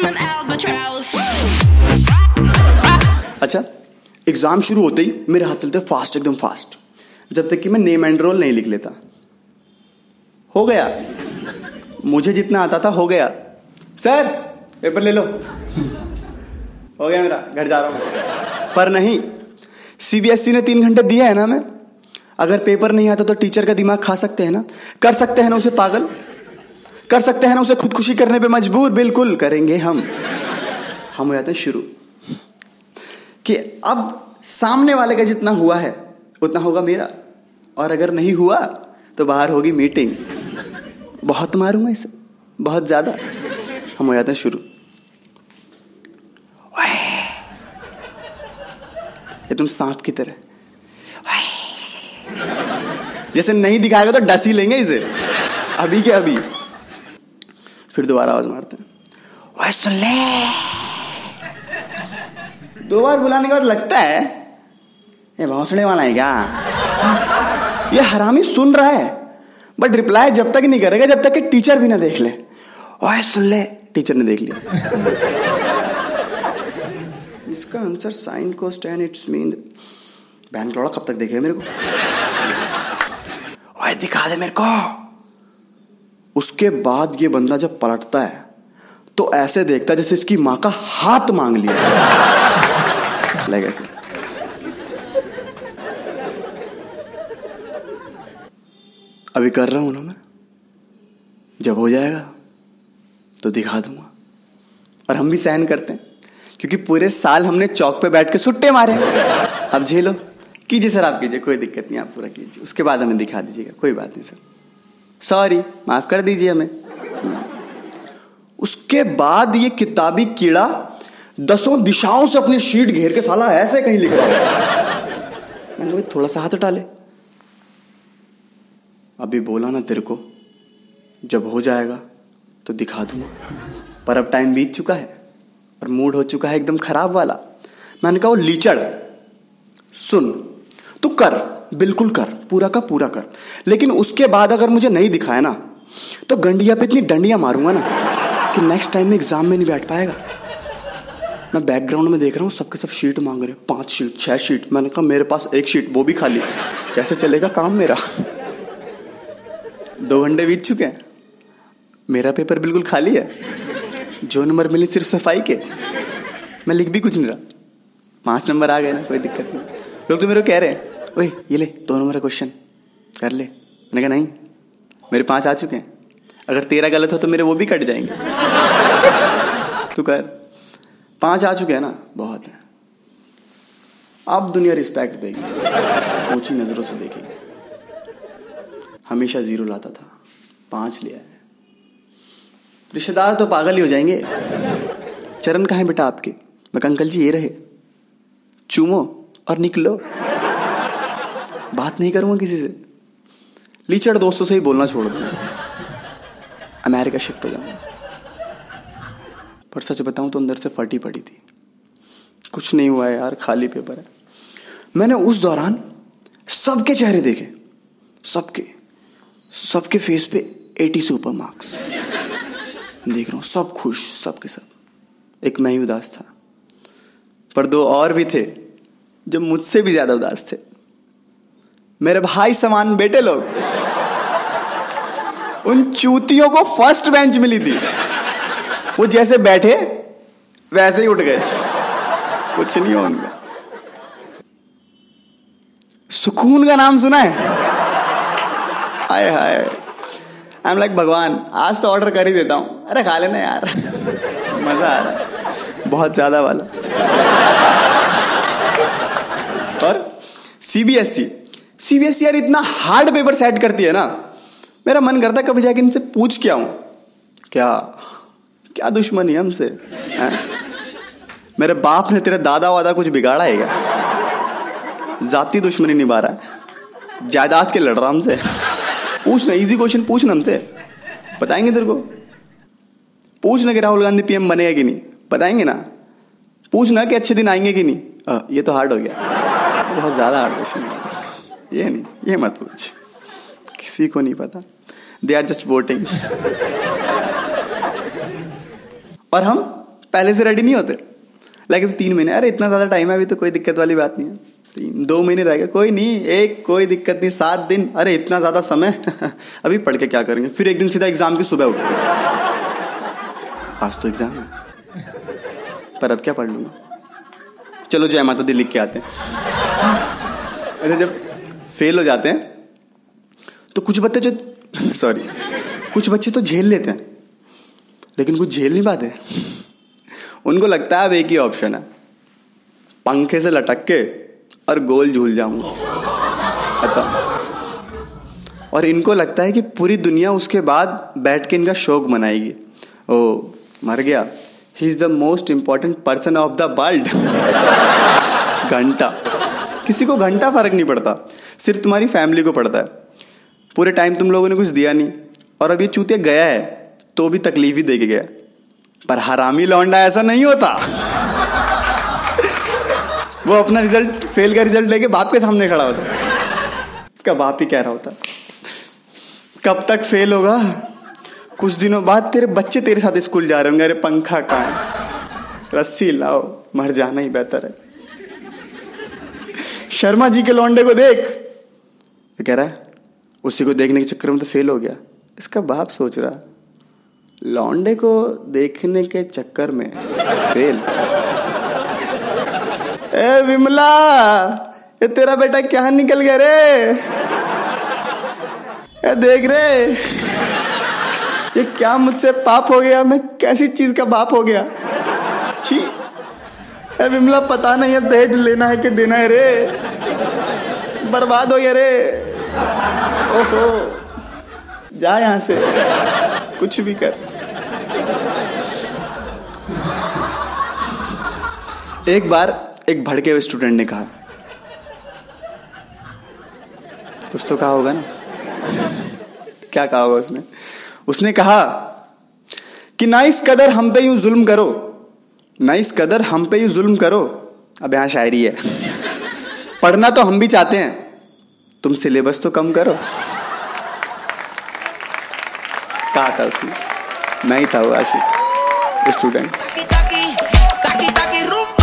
अच्छा, एग्जाम शुरू होते ही मेरे हाथ चलते फास्ट, एकदम फास्ट, जब तक कि मैं नेम एंड रोल नहीं लिख लेता। हो गया, मुझे जितना आता था हो गया। सर पेपर ले लो, हो गया मेरा, घर जा रहा हूं। पर नहीं, सीबीएसई ने 3 घंटे दिया है ना। मैं अगर पेपर नहीं आता तो टीचर का दिमाग खा सकते हैं ना, कर सकते हैं ना उसे पागल, कर सकते हैं ना उसे खुदकुशी करने पे मजबूर। बिल्कुल करेंगे हम हो जाते हैं शुरू कि अब सामने वाले का जितना हुआ है उतना होगा मेरा, और अगर नहीं हुआ तो बाहर होगी मीटिंग। बहुत मारूंगा इसे, बहुत ज्यादा। हम हो जाते हैं शुरू। ये तुम सांप की तरह, जैसे नहीं दिखाएगा तो डस ही लेंगे इसे अभी के अभी। फिर दोबारा आवाज मारते हैं, ओए सुन ले। 2 बार बुलाने के बाद लगता है ये भौंसले वाला है क्या, ये हरामी सुन रहा है, बट रिप्लाई जब तक नहीं करेगा जब तक कि टीचर भी ना देख ले। ओए सुन ले, टीचर ने देख लिया। इसका answer sine cos tan its mean. बैन क्लॉड़ा कब तक देखेगा मेरे को, ओए दिखा दे मेरे को। उसके बाद ये बंदा जब पलटता है तो ऐसे देखता है जैसे इसकी मां का हाथ मांग लिया। लाइक ऐसे। अभी कर रहा हूं ना मैं, जब हो जाएगा तो दिखा दूंगा। और हम भी सहन करते हैं क्योंकि पूरे साल हमने चौक पे बैठ के सुट्टे मारे। अब झेलो, कीजिए सर, आप कीजिए, कोई दिक्कत नहीं, आप पूरा कीजिए, उसके बाद हमें दिखा दीजिएगा, कोई बात नहीं सर, सॉरी, माफ कर दीजिए हमें। उसके बाद ये किताबी कीड़ा 10 दिशाओं से अपनी शीट घेर के साला ऐसे कहीं लिख रहा है। मैंने कहा थोड़ा सा हाथ हटा ले। अभी बोला ना तेरे को, जब हो जाएगा तो दिखा दूंगा, पर अब टाइम बीत चुका है और मूड हो चुका है एकदम खराब वाला। मैंने कहा वो लीचड़, सुन तू कर, बिल्कुल कर, पूरा का पूरा कर, लेकिन उसके बाद अगर मुझे नहीं दिखाया ना तो गंडिया पे इतनी डंडियां मारूंगा ना कि नेक्स्ट टाइम में एग्जाम में नहीं बैठ पाएगा। मैं बैकग्राउंड में देख रहा हूँ सबके सब शीट मांग रहे हैं, 5 शीट 6 शीट। मैंने कहा मेरे पास 1 शीट, वो भी खाली, कैसे चलेगा काम मेरा। 2 घंटे बीत चुके हैं, मेरा पेपर बिल्कुल खाली है। जो नंबर मिले सिर्फ सफाई के, मैं लिख भी कुछ नहीं रहा। 5 नंबर आ गए ना, कोई दिक्कत नहीं। लोग तो मेरे को कह रहे हैं, ओए ये ले 2 नंबर का क्वेश्चन कर ले। मैंने कहा नहीं, मेरे 5 आ चुके हैं, अगर तेरा गलत हो तो मेरे वो भी कट जाएंगे। तू कर, 5 आ चुके हैं ना, बहुत है। अब दुनिया रिस्पेक्ट देगी, ऊंची नजरों से देखेगी। हमेशा 0 लाता था, 5 लिया है। रिश्तेदार तो पागल ही हो जाएंगे। चरण कहाँ है बेटा आपके? मैं कहा अंकल जी ये रहे, चूमो और निकलो, बात नहीं करूंगा किसी से। लीचड़ दोस्तों से ही बोलना छोड़ दूंगा, अमेरिका शिफ्ट हो जाऊंगा। पर सच बताऊं तो अंदर से फटी पड़ी थी। कुछ नहीं हुआ है यार, खाली पेपर है। मैंने उस दौरान सबके चेहरे देखे, सबके फेस पे 80 से ऊपर मार्क्स देख रहा हूं, सब खुश, सबके सब। एक मैं ही उदास था, पर 2 और भी थे जो मुझसे भी ज्यादा उदास थे। मेरे भाई समान बेटे लोग, उन चूतियों को फर्स्ट बेंच मिली थी। वो जैसे बैठे वैसे ही उठ गए, कुछ नहीं हो उनका। सुकून का नाम सुना है? हाय हाय, आई एम लाइक भगवान, आज तो ऑर्डर कर ही देता हूं। अरे खा लेना यार, मजा आ रहा है बहुत ज्यादा वाला। और सीबीएसई यार इतना हार्ड पेपर सेट करती है ना, मेरा मन करता है कभी जाके इनसे पूछ के आऊं, क्या दुश्मनी है हमसे? मेरे बाप ने तेरे दादा वादा कुछ बिगाड़ा है क्या? जाती दुश्मनी निभा रहा है, जायदाद के लड़ रहा हमसे। पूछना, इजी क्वेश्चन पूछना हमसे, बताएंगे तेरे को। पूछना कि राहुल गांधी पीएम बनेगा कि नहीं, बताएंगे ना। पूछना कि अच्छे दिन आएंगे कि नहीं। ये तो हार्ड हो गया, बहुत ज्यादा हार्ड क्वेश्चन है ये। नहीं, ये मत पूछ, किसी को नहीं पता, दे आर जस्ट वोटिंग। और हम पहले से रेडी नहीं होते। लेकिन 3 महीने, अरे इतना ज़्यादा टाइम है अभी तो कोई दिक्कत वाली बात नहीं है। 2 महीने रह गए, कोई नहीं, कोई दिक्कत नहीं। 7 दिन, अरे इतना ज़्यादा समय अभी पढ़ के क्या करेंगे। फिर एक दिन सीधा एग्जाम की सुबह उठते, आज तो एग्जाम है पर अब क्या पढ़ लूँगा, चलो जय माता दी लिख के आते हैं। अच्छा, जब फेल हो जाते हैं तो कुछ बच्चे तो झेल लेते हैं, लेकिन कुछ झेल नहीं पाते। उनको लगता है अब एक ही ऑप्शन है, पंखे से लटक के और गोल झूल जाऊंगा, खत्म। और इनको लगता है कि पूरी दुनिया उसके बाद बैठ के इनका शोक मनाएगी। ओ मर गया, he is the most important person of the world. घंटा, किसी को घंटा फर्क नहीं पड़ता, सिर्फ तुम्हारी फैमिली को पड़ता है। पूरे टाइम तुम लोगों ने कुछ दिया नहीं, और अब ये चूतिया गया है तो भी तकलीफ ही दे के गया। पर हरामी लौंडा ऐसा नहीं होता। वो अपना रिजल्ट, फेल का रिजल्ट लेके बाप के सामने खड़ा होता, इसका बाप ही कह रहा होता कब तक फेल होगा। कुछ दिनों बाद तेरे बच्चे तेरे साथ स्कूल जा रहे होंगे, अरे पंखा कहाँ है, रस्सी लाओ, मर जाना ही बेहतर है। शर्मा जी के लौंडे को देख, ये कह रहा है उसी को देखने के चक्कर में तो फेल हो गया। इसका बाप सोच रहा लौंडे को देखने के चक्कर में फेल। ए विमला, ये तेरा बेटा क्या निकल गया रे, ए देख रे, ये क्या मुझसे पाप हो गया, मैं कैसी चीज का बाप हो गया। छी, ए विमला पता नहीं है दहेज लेना है कि देना है रे, बर्बाद हो गया रे। ओफो, जा यहां से, कुछ भी कर। एक बार एक भड़के हुए स्टूडेंट ने कहा, कुछ तो कहा होगा ना, क्या कहा होगा उसने? उसने कहा कि ना इस कदर हम पे यूं जुल्म करो, ना इस कदर हम पे यूं जुल्म करो। अब यहां शायरी है, पढ़ना तो हम भी चाहते हैं, तुम सिलेबस तो कम करो। कहा था उसने, मैं ही था वो आशिक स्टूडेंट।